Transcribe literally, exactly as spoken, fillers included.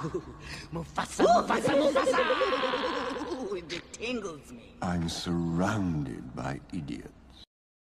Mufasa, Mufasa, Mufasa! Ooh, it tingles me. I'm surrounded by idiots.